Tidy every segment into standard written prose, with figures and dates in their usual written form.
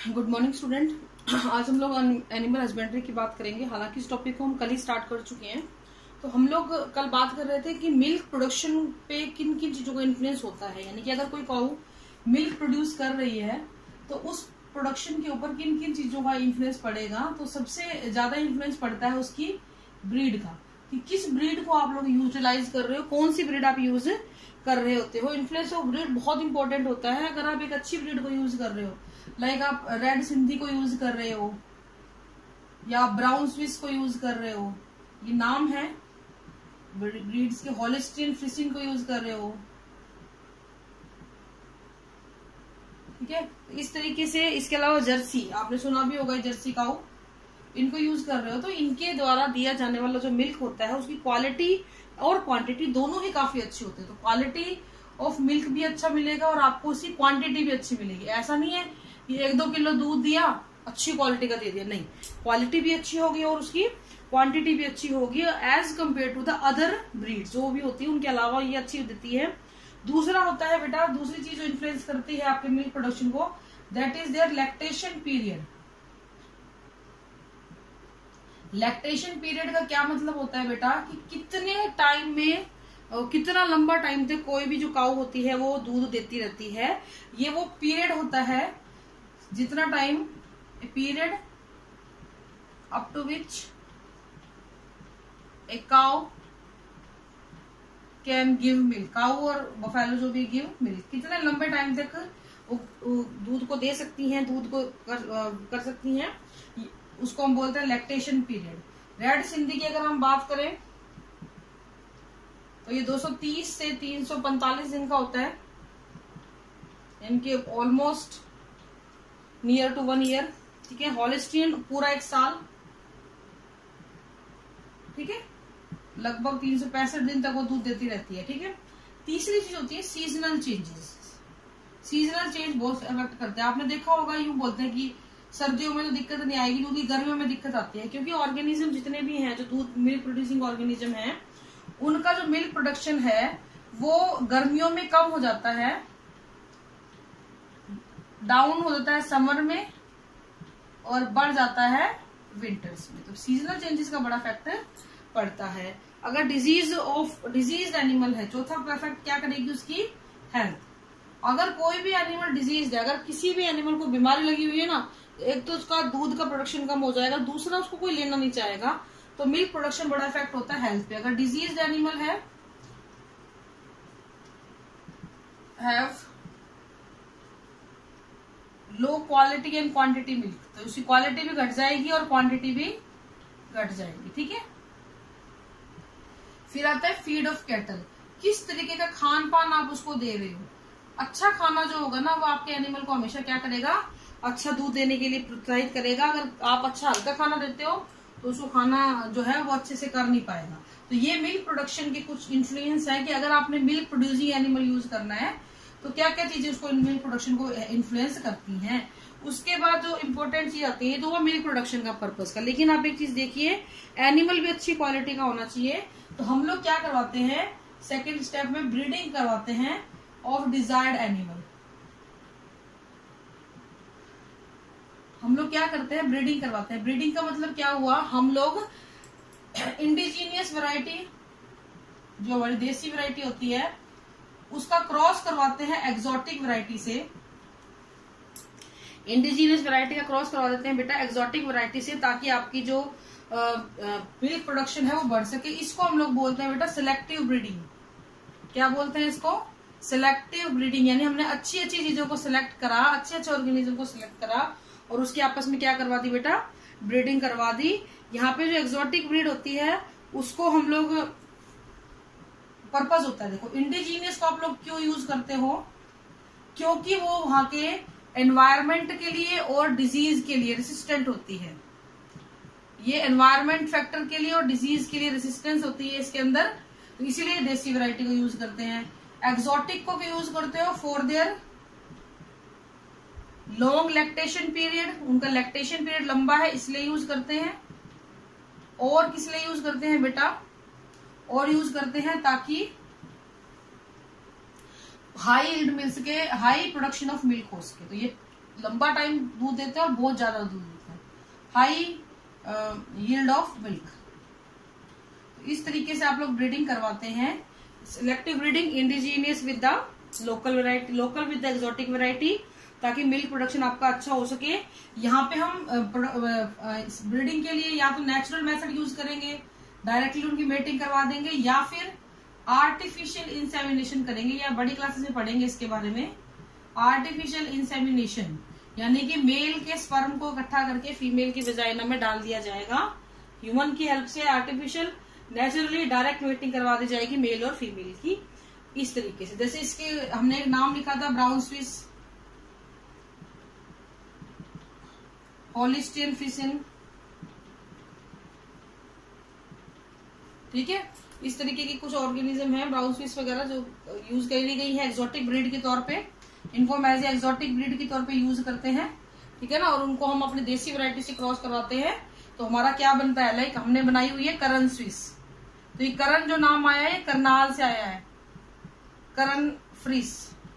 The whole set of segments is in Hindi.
Good morning student. आज हम लोग एनिमल हस्बेंड्री की बात करेंगे। हालांकि इस टॉपिक को हम कल ही स्टार्ट कर चुके हैं। तो हम लोग कल बात कर रहे थे कि मिल्क प्रोडक्शन पे किन किन चीजों का इन्फ्लुएंस होता है, यानी कि अगर कोई काऊ मिल्क प्रोड्यूस कर रही है तो उस प्रोडक्शन के ऊपर किन किन चीजों का इन्फ्लुएंस पड़ेगा। तो सबसे ज्यादा इन्फ्लुएंस पड़ता है उसकी ब्रीड का, कि किस ब्रीड को आप लोग यूटिलाइज कर रहे हो, कौन सी ब्रीड आप यूज कर रहे होते हो। इन्फ्लुएंस ऑफ ब्रीड बहुत इंपॉर्टेंट होता है। अगर आप एक अच्छी ब्रीड को यूज कर रहे हो, लाइक आप रेड सिंधी को यूज कर रहे हो या ब्राउन स्विस को यूज कर रहे हो, ये नाम है ब्रीड्स के, हॉलिस्टीन फ्रिसिंग को यूज कर रहे हो, ठीक है। इस तरीके से इसके अलावा जर्सी, आपने सुना भी होगा जर्सी काऊ, इनको यूज कर रहे हो तो इनके द्वारा दिया जाने वाला जो मिल्क होता है उसकी क्वालिटी और क्वांटिटी दोनों ही काफी अच्छी होती है। तो क्वालिटी ऑफ मिल्क भी अच्छा मिलेगा और आपको उसकी क्वांटिटी भी अच्छी मिलेगी। ऐसा नहीं है कि 1-2 किलो दूध दिया अच्छी क्वालिटी का दे दिया, नहीं, क्वालिटी भी अच्छी होगी और उसकी क्वांटिटी भी अच्छी होगी as compare to the other breed जो भी होती है उनके अलावा ये अच्छी देती है। दूसरा होता है बेटा, दूसरी चीज जो इन्फ्लुएंस करती है आपके मिल्क प्रोडक्शन को, that is their lactation period. Lactation period का क्या मतलब होता है बेटा, कि कितने टाइम में, कितना लंबा टाइम तक कोई भी जो काऊ होती है वो दूध देती रहती है। ये वो पीरियड होता है जितना time, period up to which a cow can give milk. Cow और बफेलो जो भी गिव मिल्क, कितने लंबे टाइम तक दूध को दे सकती हैं, दूध को कर सकती हैं, उसको हम बोलते हैं लैक्टेशन पीरियड। रेड सिंधी की अगर हम बात करें तो ये 230 से 345 दिन का होता है, इनके ऑलमोस्ट नियर टू 1 ईयर, ठीक है। हॉलिस्टीन पूरा 1 साल, ठीक है, लगभग 365 दिन तक वो दूध देती रहती है, ठीक है। तीसरी चीज होती है सीजनल चेंजेस। सीजनल चेंज बहुत अफेक्ट करते हैं। आपने देखा होगा, यूं बोलते हैं कि सर्दियों में तो दिक्कत नहीं आएगी क्योंकि गर्मियों में दिक्कत आती है, क्योंकि ऑर्गेनिज्म जितने भी हैं जो दूध मिल्क प्रोड्यूसिंग ऑर्गेनिज्म है उनका जो मिल्क प्रोडक्शन है वो गर्मियों में कम हो जाता है, डाउन हो जाता है समर में और बढ़ जाता है विंटर्स में। तो सीजनल चेंजेस का बड़ा फैक्टर पड़ता है। अगर डिजीज एनिमल है, चौथा इफेक्ट क्या करेगी, उसकी हेल्थ। अगर कोई भी एनिमल डिजीज है, अगर किसी भी एनिमल को बीमारी लगी हुई है ना, एक तो उसका दूध का प्रोडक्शन कम हो जाएगा, दूसरा उसको कोई लेना नहीं चाहेगा, तो मिल्क प्रोडक्शन बड़ा इफेक्ट होता है हेल्थ पे। अगर डिजीज एनिमल है, have low quality and quantity milk, तो उसकी क्वालिटी भी घट जाएगी और क्वांटिटी भी घट जाएगी, ठीक है। फिर आता है फीड ऑफ कैटल, किस तरीके का खान पान आप उसको दे रहे हो। अच्छा खाना जो होगा ना वो आपके एनिमल को हमेशा क्या करेगा, अच्छा दूध देने के लिए प्रोत्साहित करेगा। अगर आप अच्छा हल्का खाना देते हो तो उसको खाना जो है वो अच्छे से कर नहीं पाएगा। तो ये मिल्क प्रोडक्शन के कुछ इन्फ्लुएंस है कि अगर आपने मिल्क प्रोड्यूसिंग एनिमल यूज करना है तो क्या क्या चीजें उसको मिल्क प्रोडक्शन को इन्फ्लुएंस करती हैं। उसके बाद जो इम्पोर्टेंट चीज आती है तो वो मिल्क प्रोडक्शन का पर्पज का। लेकिन आप एक चीज देखिए, एनिमल भी अच्छी क्वालिटी का होना चाहिए। तो हम लोग क्या करवाते हैं, सेकेंड स्टेप में ब्रीडिंग करवाते हैं ऑफ डिजायर्ड एनिमल। हम लोग क्या करते हैं, ब्रीडिंग करवाते हैं। ब्रीडिंग का मतलब क्या हुआ, हम लोग इंडिजीनियस वैरायटी जो हमारी देसी वैरायटी होती है उसका क्रॉस करवाते हैं एक्सोटिक वैरायटी से। इंडिजीनियस वैरायटी का क्रॉस करवा देते हैं बेटा एक्सोटिक वैरायटी से, ताकि आपकी जो मिल्क प्रोडक्शन है वो बढ़ सके। इसको हम लोग बोलते हैं बेटा सिलेक्टिव ब्रीडिंग। क्या बोलते हैं इसको, सिलेक्टिव ब्रीडिंग। यानी हमने अच्छी अच्छी चीजों को सिलेक्ट करा, अच्छे अच्छे ऑर्गेनिज्म को सिलेक्ट करा और उसके आपस में क्या करवा दी बेटा, ब्रीडिंग करवा दी। यहाँ पे जो एक्सोटिक ब्रीड होती है उसको हम लोग, पर्पज होता है, देखो इंडिजीनियस को आप लोग क्यों यूज करते हो, क्योंकि वो वहां के एनवायरमेंट के लिए और डिजीज के लिए रेसिस्टेंट होती है। ये एनवायरमेंट फैक्टर के लिए और डिजीज के लिए रेसिस्टेंस होती है इसके अंदर, तो इसीलिए देसी वैरायटी को यूज करते हैं। एक्सोटिक को क्यों यूज करते हो, for their long lactation period, उनका लैक्टेशन पीरियड लंबा है इसलिए यूज करते हैं। और किस लिए यूज करते हैं बेटा, और यूज करते हैं ताकि हाई यील्ड मिल सके, हाई प्रोडक्शन ऑफ मिल्क हो सके। तो ये लंबा टाइम दूध देते हैं और बहुत ज्यादा दूध देते हैं, हाई यील्ड ऑफ मिल्क। इस तरीके से आप लोग ब्रीडिंग करवाते हैं। Selective breeding indigenous with the local variety, local with the exotic variety, ताकि मिल्क प्रोडक्शन आपका अच्छा हो सके। यहाँ पे हम ब्रीडिंग के लिए या तो नेचुरल मेथड यूज करेंगे, डायरेक्टली उनकी मेटिंग करवा देंगे, या फिर आर्टिफिशियल इंसेमिनेशन करेंगे, या बड़ी क्लासेस में पढ़ेंगे इसके बारे में। आर्टिफिशियल इंसेमिनेशन यानी कि मेल के स्पर्म को इकट्ठा करके फीमेल की वेजाइना में डाल दिया जाएगा। ह्यूमन की हेल्प से आर्टिफिशियल, नेचुरली डायरेक्ट मेटिंग करवा दी जाएगी मेल और फीमेल की, इस तरीके से। जैसे इसके हमने एक नाम लिखा था ब्राउन स्विस, होलिस्टियन फ्रिसिन, ठीक है। इस तरीके की कुछ ऑर्गेनिज्म है ब्राउन स्विस वगैरह जो यूज करी गई है एक्सोटिक ब्रीड के तौर पे। इनको हम एज एक्सोटिक ब्रीड के तौर पे यूज करते हैं, ठीक है ना। और उनको हम अपने देसी वैरायटी से क्रॉस करवाते हैं, तो हमारा क्या बनता है, लाइक हमने बनाई हुई है करण स्विस। तो ये करण जो नाम आया है करनाल से आया है, करण फ्रिस।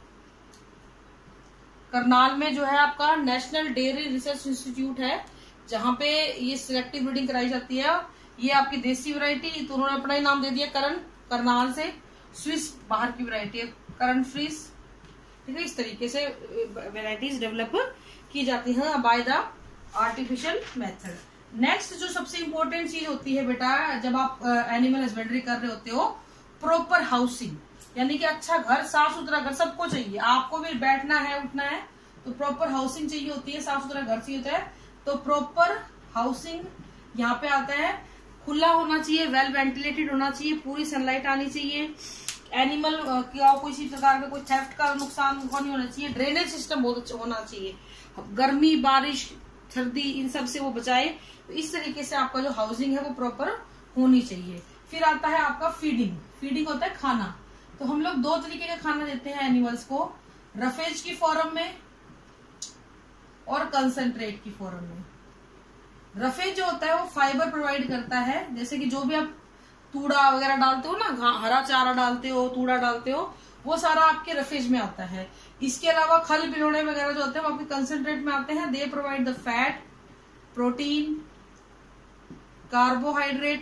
करनाल में जो है आपका नेशनल डेयरी रिसर्च इंस्टीट्यूट है, जहां पे ये सिलेक्टिव ब्रीडिंग कराई जाती है। ये आपकी देसी वैरायटी, तो उन्होंने अपना ही नाम दे दिया करण, करनाल से। स्विस बाहर की वैरायटी है, करण फ्रिस, ठीक है। इस तरीके से वैरायटीज डेवलप की जाती हैं by the artificial method. Next जो सबसे इम्पोर्टेंट चीज होती है बेटा, जब आप एनिमल हस्बेंड्री कर रहे होते हो, प्रॉपर हाउसिंग, यानी कि अच्छा घर, साफ सुथरा घर सबको चाहिए। आपको भी बैठना है, उठना है, तो प्रॉपर हाउसिंग चाहिए होती है, साफ सुथरा घर चाहिए होता है। तो प्रॉपर हाउसिंग यहाँ पे आता है, खुला होना चाहिए, वेल वेंटिलेटेड होना चाहिए, पूरी सनलाइट आनी चाहिए, एनिमल का किसी प्रकार का कोई थेफ्ट का नुकसान नहीं होना चाहिए, ड्रेनेज सिस्टम बहुत अच्छा होना चाहिए, गर्मी, बारिश, सर्दी, इन सब से वो बचाए। तो इस तरीके से आपका जो हाउसिंग है वो प्रॉपर होनी चाहिए। फिर आता है आपका फीडिंग। फीडिंग होता है खाना। तो हम लोग दो तरीके का खाना देते हैं एनिमल्स को, रफेज की फॉर्म में और कंसंट्रेट की फॉर्म में। रफेज जो होता है वो फाइबर प्रोवाइड करता है, जैसे कि जो भी आप तूड़ा वगैरह डालते हो ना, हरा चारा डालते हो, तूड़ा डालते हो, वो सारा आपके रफेज में आता है। इसके अलावा खल बिलोड़े वगैरह जो होते हैं वो आपके कंसंट्रेट में आते हैं। They provide the fat, protein, carbohydrate,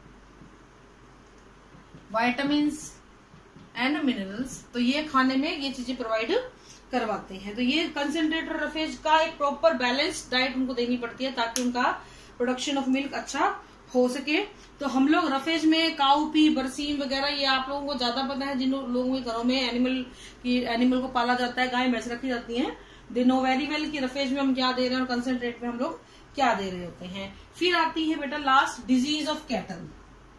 vitamins and minerals. तो ये खाने में ये चीजें प्रोवाइड करवाते हैं। तो ये कंसंट्रेट और रफेज का एक प्रॉपर बैलेंस डाइट उनको देनी पड़ती है, ताकि उनका प्रोडक्शन ऑफ मिल्क अच्छा हो सके। तो हम लोग रफेज में काउपी, बरसीम वगैरह, ये आप लोगों को ज्यादा पता है, जिन लोगों के घरों में एनिमल को पाला जाता है, गाय भैंस रखी जाती हैं, दे नो वेरी वेल कि रफेज में हम क्या दे रहे हैं और कंसंट्रेट में हम लोग क्या दे रहे होते हैं। फिर आती है बेटा last, disease of cattle.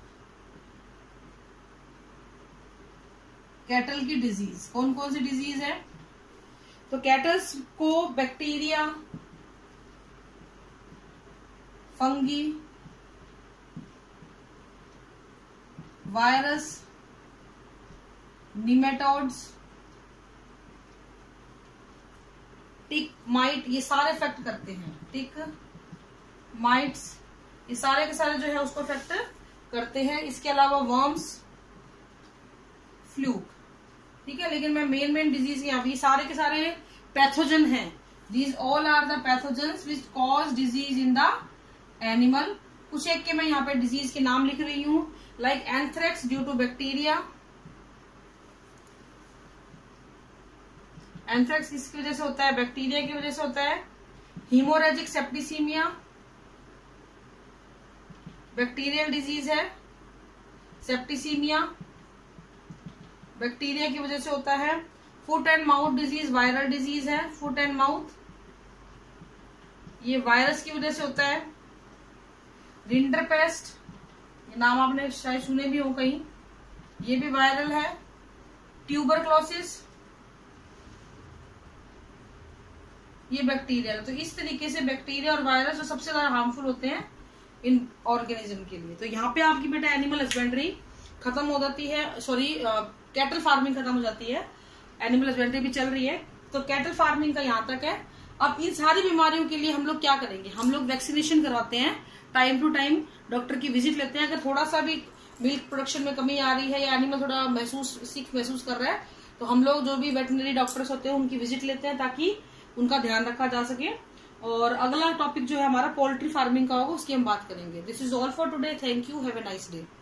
Cattle की डिजीज कौन कौन सी डिजीज है? तो कैटल्स को bacteria, fungi, virus, nematodes, tick, mite, ये सारे इफेक्ट करते हैं। टिक, माइट्स, ये सारे के सारे जो है उसको इफेक्ट करते हैं। इसके अलावा वर्म्स, फ्लूक, ठीक है। लेकिन मैं मेन डिजीज यहाँ ये सारे के सारे पैथोजन हैं। These all are the pathogens which cause disease in the animal. कुछ एक के मैं यहाँ पे डिजीज के नाम लिख रही हूँ, like anthrax due to bacteria. Anthrax किसकी वजह से होता है? बैक्टीरिया की वजह से होता है। हीमोरेजिक सेप्टिसीमिया बैक्टीरियल डिजीज है। सेप्टिसीमिया बैक्टीरिया की वजह से होता है। Foot and mouth disease viral disease है। फुट एंड माउथ ये वायरस की वजह से होता है। रिंडरपेस्ट, ये नाम आपने शायद सुने भी हो कहीं, ये भी वायरल है। ट्यूबरक्लोसिस, ये बैक्टीरियल। तो इस तरीके से बैक्टीरिया और वायरस जो सबसे ज्यादा हार्मफुल होते हैं इन ऑर्गेनिज्म के लिए। तो यहाँ पे आपकी बेटा एनिमल हस्बेंड्री खत्म हो जाती है, सॉरी कैटल फार्मिंग खत्म हो जाती है, एनिमल हस्बेंड्री भी चल रही है। तो कैटल फार्मिंग का यहाँ तक है। अब इन सारी बीमारियों के लिए हम लोग क्या करेंगे? हम लोग वैक्सीनेशन करवाते हैं, टाइम टू टाइम डॉक्टर की विजिट लेते हैं। अगर थोड़ा सा भी मिल्क प्रोडक्शन में कमी आ रही है या एनिमल थोड़ा सीख महसूस कर रहा है, तो हम लोग जो भी वेटनरी डॉक्टर्स होते हैं उनकी विजिट लेते हैं, ताकि उनका ध्यान रखा जा सके। और अगला टॉपिक जो है हमारा पोल्ट्री फार्मिंग का होगा, उसकी हम बात करेंगे। This is all for today. Thank you. Have a nice day.